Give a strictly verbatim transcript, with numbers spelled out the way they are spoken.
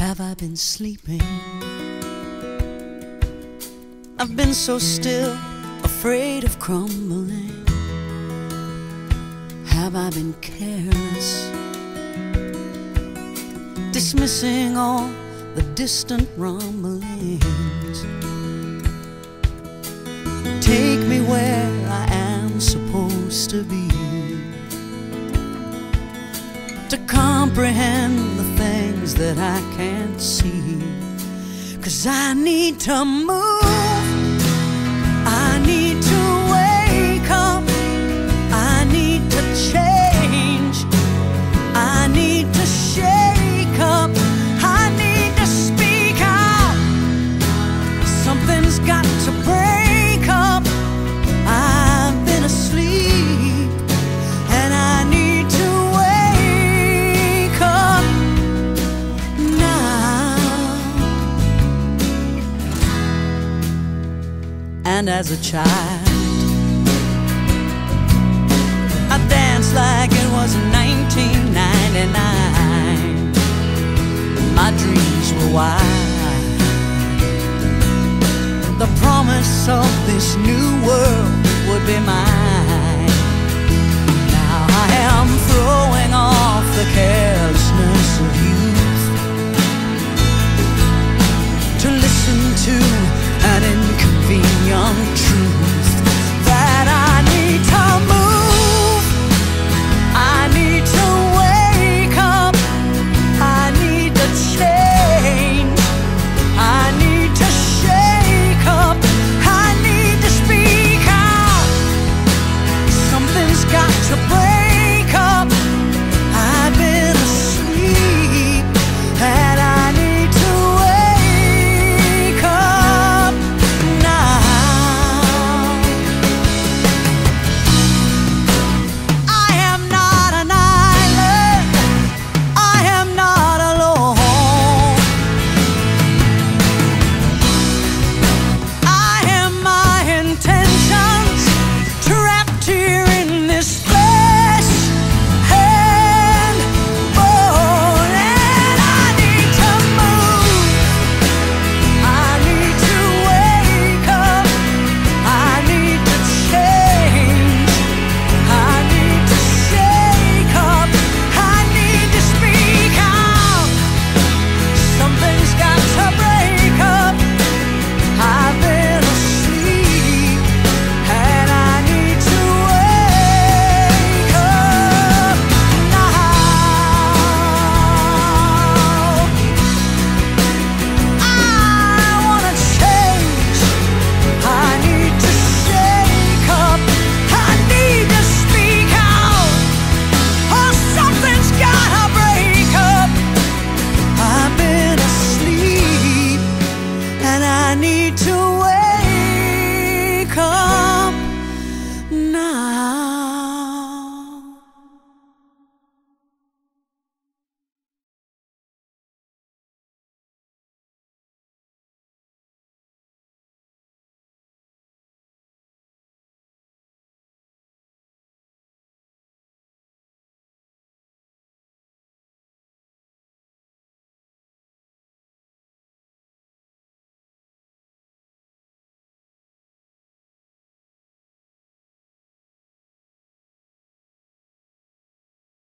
Have I been sleeping? I've been so still, afraid of crumbling. Have I been careless, dismissing all the distant rumblings? Take me where I am supposed to be, to comprehend the things that I can't see. 'Cause I need to move, I need to wake up, I need to change, I need to shake up, I need to speak out. Something's got to break up. I've been asleep and I need to wake up now. And as a child, I danced like it was nineteen ninety-nine. My dreams were wild, the promise of this new world would be mine. Now I am throwing off the care